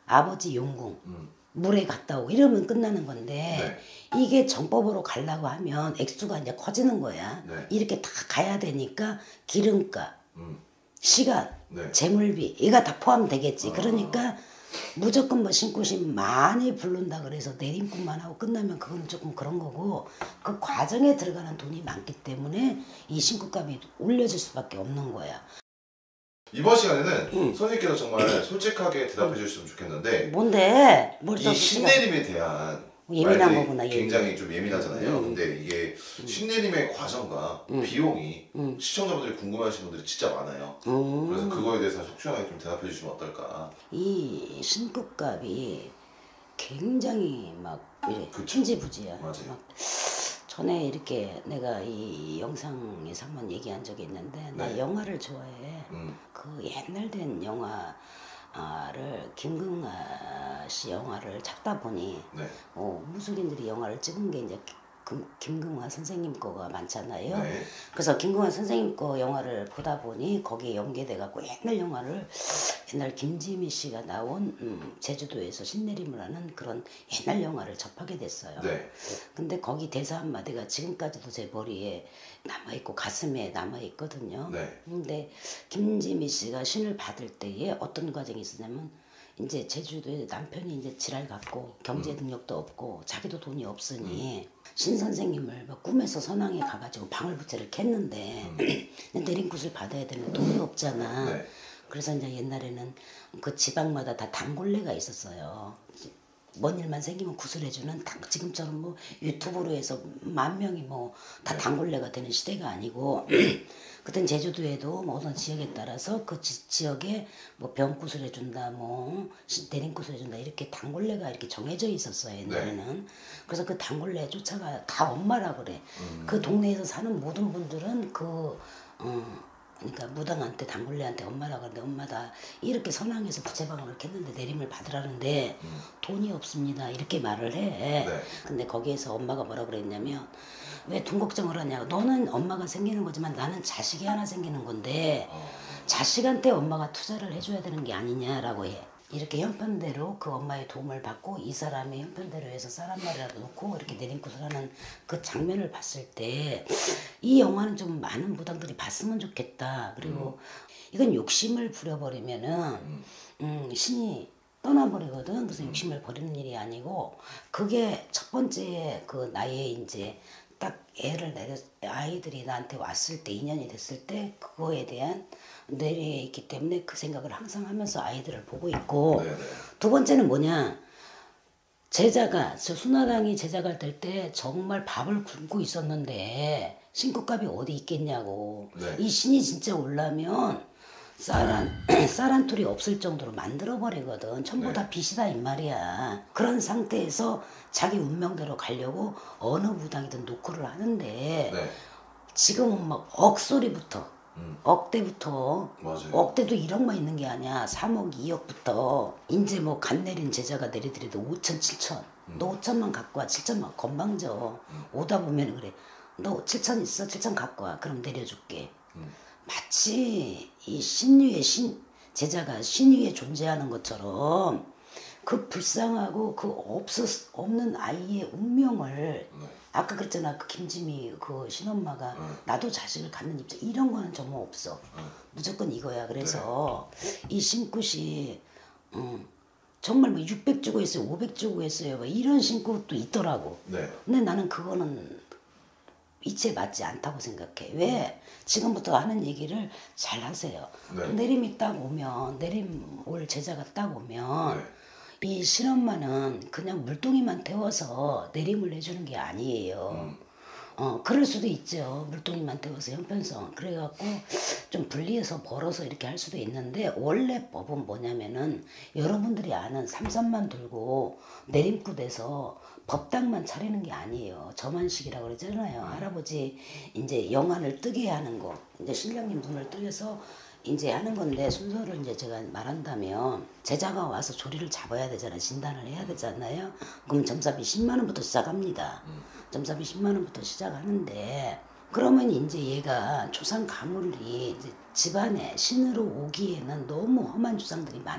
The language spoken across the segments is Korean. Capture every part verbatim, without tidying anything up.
아버지 용궁 음. 물에 갔다 오고 이러면 끝나는 건데 네. 이게 정법으로 가려고 하면 액수가 이제 커지는 거야. 네. 이렇게 다 가야 되니까 기름값, 음. 시간, 네. 재물비 이가 다 포함되겠지. 아. 그러니까 무조건 뭐 신굿이 많이 부른다 그래서 내림굿만 하고 끝나면 그건 조금 그런 거고 그 과정에 들어가는 돈이 많기 때문에 이 신굿값이 올려질 수밖에 없는 거야. 이번 시간에는 응. 선생님께서 정말 솔직하게 대답해 주셨으면 좋겠는데 뭔데? 뭘 이 신내림에 대한 예민한 말들이 거구나. 굉장히 예민. 좀 예민하잖아요. 음. 근데 이게 신내림의 과정과 음. 비용이 음. 시청자분들이 궁금해하시는 분들이 진짜 많아요. 음. 그래서 그거에 대해서 속 시원하게 좀 대답해 주시면 어떨까. 이 신굿값이 굉장히 막 이래 그쵸. 천지부지야. 맞아요. 막 전에 이렇게 내가 이 영상에서 한번 얘기한 적이 있는데 나 네. 영화를 좋아해. 음. 그 옛날 된 영화를 김금하 씨 영화를 찾다 보니 네. 어, 무속인들이 영화를 찍은 게 이제 금, 김금하 선생님 거가 많잖아요. 네. 그래서 김금하 선생님 거 영화를 보다 보니 거기에 연계돼 갖고 옛날 영화를 옛날 김지미 씨가 나온 음, 제주도에서 신내림을 하는 그런 옛날 영화를 접하게 됐어요. 네. 근데 거기 대사 한마디가 지금까지도 제 머리에 남아있고 가슴에 남아있거든요. 네. 근데 김지미 씨가 신을 받을 때에 어떤 과정이 있었냐면 이제 제주도에 남편이 이제 지랄 갖고 경제 능력도 없고 자기도 돈이 없으니 음. 신 선생님을 뭐 꿈에서 선왕에 가가지고 방울부채를 캤는데 음. 내림굿을 받아야 되는데 돈이 없잖아. 네. 그래서 이제 옛날에는 그 지방마다 다 단골레가 있었어요. 뭔 일만 생기면 구슬해주는 지금처럼 뭐 유튜브로 해서 만 명이 뭐 다 단골레가 되는 시대가 아니고 그땐 제주도에도 뭐 어떤 지역에 따라서 그 지, 지역에 뭐 병굿을 해준다 뭐 내림굿을 해준다 이렇게 단골레가 이렇게 정해져 있었어요 옛날에는. 네. 그래서 그 단골레 쫓아가 다 엄마라 그래. 음. 그 동네에서 사는 모든 분들은 그 어, 그러니까 무당한테 단골레한테 엄마라 그러는데 엄마다 이렇게 선왕에서 부채방울을 캤는데 내림을 받으라는데 음. 돈이 없습니다 이렇게 말을 해. 네. 근데 거기에서 엄마가 뭐라 그랬냐면 왜 돈 걱정을 하냐고. 너는 엄마가 생기는 거지만 나는 자식이 하나 생기는 건데 어. 자식한테 엄마가 투자를 해줘야 되는 게 아니냐라고 해. 이렇게 형편대로 그 엄마의 도움을 받고 이 사람의 형편대로 해서 사람 말이라도 놓고 이렇게 내림굿을 하는 그 장면을 봤을 때 이 영화는 좀 많은 무당들이 봤으면 좋겠다. 그리고 음. 이건 욕심을 부려버리면은 음. 음, 신이 떠나버리거든. 그래서 음. 욕심을 버리는 일이 아니고 그게 첫 번째 그 나의 이제 딱 애를 내려 아이들이 나한테 왔을 때 인연이 됐을 때 그거에 대한 뇌리에 있기 때문에 그 생각을 항상 하면서 아이들을 보고 있고 네네. 두 번째는 뭐냐 제자가 저 순화당이 제자가 될 때 정말 밥을 굶고 있었는데 신굿값이 어디 있겠냐고. 네. 이 신이 진짜 올라면 쌀 한 톨이 없을 정도로 만들어버리거든. 전부 네. 다 빚이다 이 말이야. 그런 상태에서 자기 운명대로 가려고 어느 무당이든 노크를 하는데 네. 지금은 막 억소리부터 음. 억대부터 맞아요. 억대도 일억만 있는 게 아니야. 삼억 이억부터 이제 뭐 간 내린 제자가 내리더라도 오천 칠천 음. 너 오천만 갖고 와. 칠천만 건방져. 음. 오다 보면 그래 너 칠천 있어? 칠천 갖고 와. 그럼 내려줄게. 음. 마치 이 신유의 신 제자가 신유에 존재하는 것처럼 그 불쌍하고 그 없었, 없는 아이의 운명을 네. 아까 그랬잖아 그 김지미 그 신엄마가 네. 나도 자식을 갖는 입장 이런 거는 정말 없어. 네. 무조건 이거야. 그래서 네. 이 신굿이 음, 정말 뭐 육백 주고 했어요 오백 주고 했어요 뭐 이런 신굿도 있더라고. 네. 근데 나는 그거는 이치에 맞지 않다고 생각해. 왜? 지금부터 하는 얘기를 잘 하세요. 네. 내림이 딱 오면 내림 올 제자가 딱 오면 네. 이 신엄마는 그냥 물동이만 태워서 내림을 해주는 게 아니에요. 음. 어 그럴 수도 있죠. 물동이만 태워서 형편성 그래갖고 좀 분리해서 벌어서 이렇게 할 수도 있는데 원래 법은 뭐냐면은 여러분들이 아는 삼삼만 들고 내림굿에서 법당만 차리는 게 아니에요. 저만식이라고 그러잖아요. 음. 할아버지 이제 영안을 뜨게 하는 거 이제 신령님 눈을 뜨여서 이제 하는 건데 순서를 이제 제가 말한다면 제자가 와서 조리를 잡아야 되잖아요. 진단을 해야 되잖아요. 그럼 점사비 십만 원부터 시작합니다. 음. 점사비 십만 원부터 시작하는데 그러면 이제 얘가 조상 가물이 이제 집안에 신으로 오기에는 너무 험한 주상들이 많이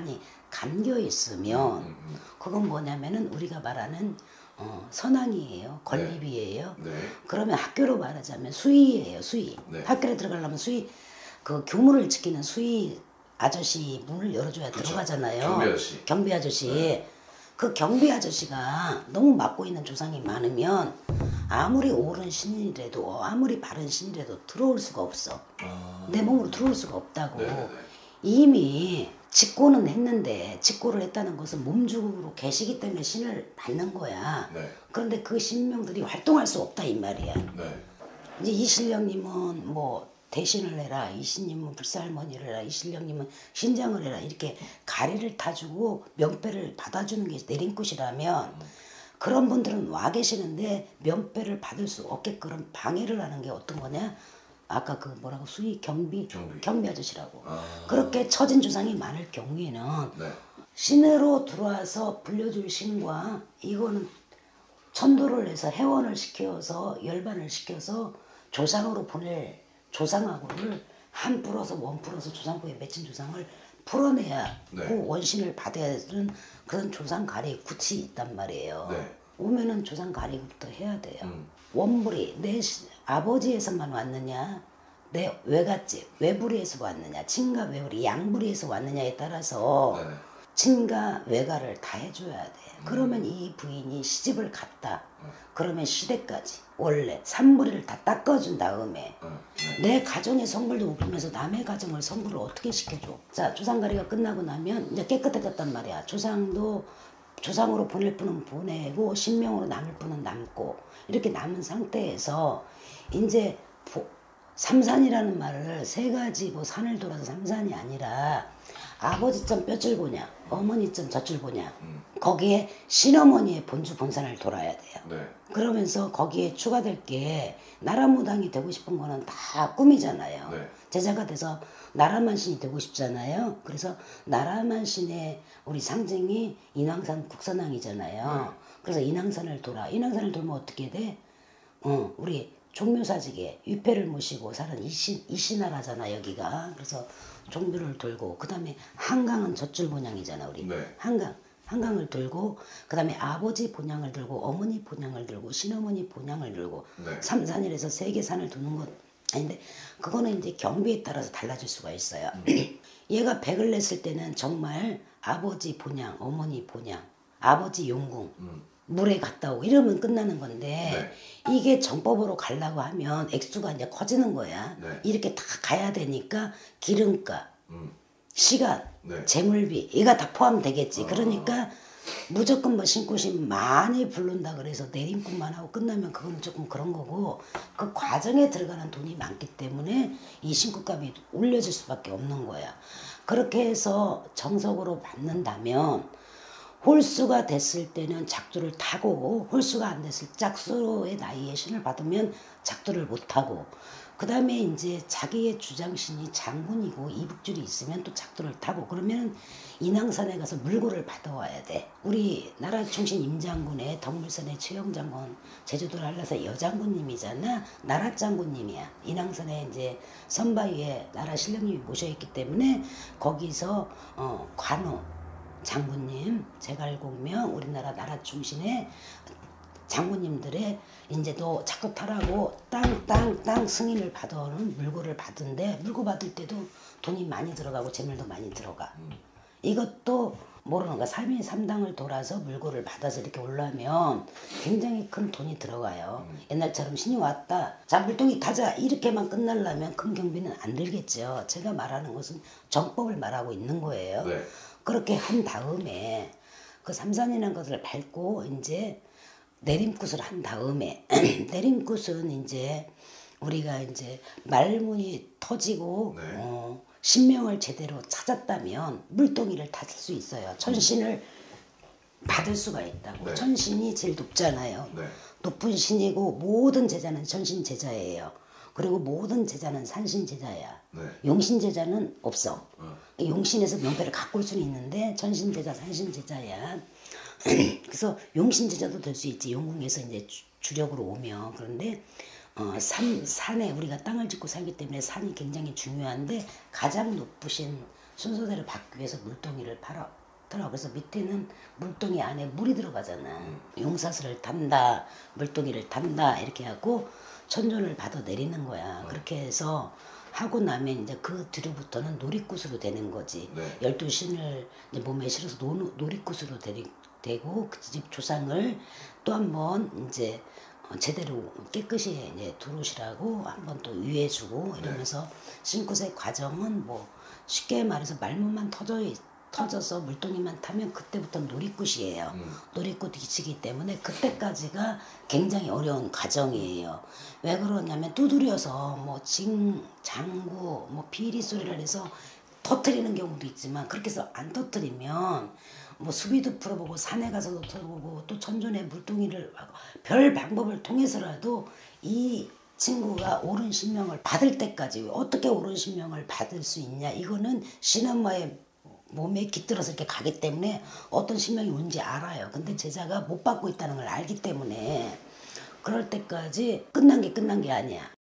감겨 있으면 음, 음. 그건 뭐냐면은 우리가 말하는 어, 선왕이에요. 건립이에요. 네. 그러면 학교로 말하자면 수의예요. 수의. 네. 학교에 들어가려면 수의 그 교문을 지키는 수의 아저씨 문을 열어줘야 그쵸. 들어가잖아요. 경비 아저씨. 경비 아저씨. 네. 그 경비 아저씨가 너무 맡고 있는 조상이 많으면 아무리 옳은 신이라도 아무리 바른 신이라도 들어올 수가 없어. 아... 내 몸으로 들어올 수가 없다고. 네네네. 이미 직고는 했는데 직고를 했다는 것은 몸죽으로 계시기 때문에 신을 받는 거야. 네. 그런데 그 신명들이 활동할 수 없다 이 말이야. 네. 이제 이신령님은 뭐 대신을 해라, 이신님은 불사할머니를 해라, 이신령님은 신장을 해라 이렇게 가리를 타주고 명패를 받아주는 게 내림굿이라면 그런 분들은 와 계시는데 명패를 받을 수 없게끔 방해를 하는 게 어떤 거냐? 아까 그 뭐라고 수의 경비 경비, 경비 아저씨라고. 아... 그렇게 처진 조상이 많을 경우에는 네. 신으로 들어와서 불려줄 신과 이거는 천도를 해서 회원을 시켜서 열반을 시켜서 조상으로 보낼 조상하고를 한 풀어서 원 풀어서 조상부에 맺힌 조상을 풀어내야 네. 그 원신을 받아야 되는 그런 조상 가리 굿이 있단 말이에요. 네. 오면은 조상 가리부터 해야 돼요. 음. 원불이 내 시, 아버지에서만 왔느냐 내 외갓집 외부리에서 왔느냐 친가 외부리 양부리에서 왔느냐에 따라서 네네. 친가 외가를 다 해줘야 돼. 그러면 이 부인이 시집을 갔다. 그러면 시댁까지 원래 산부리를 다 닦아준 다음에 음, 네. 내 가정의 성불도 못 풀면서 남의 가정을 성불을 어떻게 시켜줘. 자 조상가리가 끝나고 나면 이제 깨끗해졌단 말이야. 조상도 조상으로 보낼 분은 보내고 신명으로 남을 분은 남고 이렇게 남은 상태에서 이제 보, 삼산이라는 말을 세 가지 뭐 산을 돌아서 삼산이 아니라 아버지점 뼈줄 보냐 어머니점 젖줄 보냐 음. 거기에 신어머니의 본주 본산을 돌아야 돼요. 네. 그러면서 거기에 추가될 게 나라무당이 되고 싶은 거는 다 꿈이잖아요. 네. 제자가 돼서 나라만신이 되고 싶잖아요. 그래서 나라만신의 우리 상징이 인왕산 국산왕이잖아요. 네. 그래서 인왕산을 돌아. 인왕산을 돌면 어떻게 돼? 어, 우리 종묘사직에 위패를 모시고 사는 이신, 이신나라잖아 여기가. 그래서 종묘를 돌고 그 다음에 한강은 젖줄 본향이잖아 우리. 네. 한강. 한강을 들고 그 다음에 아버지 본향을 들고 어머니 본향을 들고 신어머니 본향을 들고 네. 삼산이라서 세 개 산을 두는 것 아닌데 그거는 이제 경비에 따라서 달라질 수가 있어요. 음. 얘가 백을 냈을 때는 정말 아버지 본향, 어머니 본향, 아버지 용궁 음. 물에 갔다 오고 이러면 끝나는 건데 네. 이게 정법으로 가려고 하면 액수가 이제 커지는 거야. 네. 이렇게 다 가야 되니까 기름값, 음. 시간, 네. 재물비 이가 다 포함되겠지. 아. 그러니까 무조건 뭐 신굿이 많이 부른다 그래서 내림굿만 하고 끝나면 그거는 조금 그런 거고 그 과정에 들어가는 돈이 많기 때문에 이 신굿값이 올려질 수밖에 없는 거야. 그렇게 해서 정석으로 받는다면 홀수가 됐을 때는 작두를 타고 홀수가 안 됐을 때 짝수의 나이에 신을 받으면 작두를 못하고 그 다음에 이제 자기의 주장신이 장군이고 이북줄이 있으면 또 작두를 타고 그러면 인왕산에 가서 물고를 받아와야 돼. 우리 나라 충신 임장군의 덕물산의 최영장군 제주도를 한라사 여장군님이잖아. 나라 장군님이야. 인왕산에 이제 선바위에 나라 신령님이 모셔있기 때문에 거기서 어, 관우 장군님 제갈공명 우리나라 나라 충신의 장군님들의 이제 너 자꾸 타라고 땅 땅 땅 승인을 받아오는 물고를 받은데 물고 받을 때도 돈이 많이 들어가고 재물도 많이 들어가. 음. 이것도 모르는 거야. 삼인 삼당을 돌아서 물고를 받아서 이렇게 올라오면 굉장히 큰 돈이 들어가요. 음. 옛날처럼 신이 왔다. 자 물동이 타자 이렇게만 끝나려면 큰 경비는 안 들겠죠. 제가 말하는 것은 정법을 말하고 있는 거예요. 네. 그렇게 한 다음에 그 삼산이라는 것을 밟고 이제 내림굿을 한 다음에 내림굿은 이제 우리가 이제 말문이 터지고 네. 어, 신명을 제대로 찾았다면 물동이를 타실 수 있어요. 천신을 받을 수가 있다고. 네. 천신이 제일 높잖아요. 네. 높은 신이고 모든 제자는 천신 제자예요. 그리고 모든 제자는 산신 제자야. 네. 용신 제자는 없어. 어. 용신에서 명패를 갖고 올 수는 있는데 천신 제자, 산신 제자야. 그래서 용신 제자도 될 수 있지. 용궁에서 이제 주, 주력으로 오면. 그런데 어, 산, 산에 우리가 땅을 짓고 살기 때문에 산이 굉장히 중요한데 가장 높으신 순서대로 받기 위해서 물동이를 팔아 많더라고. 그래서 밑에는 물동이 안에 물이 들어가잖아. 용사슬을 탄다, 물동이를 탄다 이렇게 하고 천존을 받아 내리는 거야. 그렇게 해서 하고 나면 이제 그 뒤로부터는 놀이굿으로 되는 거지. 네. 열두 신을 이제 몸에 실어서 노, 놀이굿으로 되리, 되고 그 집 조상을 또 한 번 이제 어, 제대로 깨끗이 이제 두르시라고 한 번 또 유해주고 이러면서 신굿의 과정은 뭐 쉽게 말해서 말문만 터져 터져서 물동이만 타면 그때부터 놀이굿이에요. 음. 놀이굿 이치기 때문에 그때까지가 굉장히 어려운 과정이에요. 왜 그러냐면 두드려서 뭐 징, 장구, 뭐 비리 소리를 해서 터트리는 경우도 있지만 그렇게 해서 안 터트리면 뭐 수비도 풀어보고 산에 가서도 풀어보고 또 천존에 물동이를 하고 별 방법을 통해서라도 이 친구가 옳은 신명을 받을 때까지 어떻게 옳은 신명을 받을 수 있냐 이거는 신엄마의 몸에 깃들어서 이렇게 가기 때문에 어떤 신명이 온지 알아요. 근데 제자가 못 받고 있다는 걸 알기 때문에 그럴 때까지 끝난 게 끝난 게 아니야.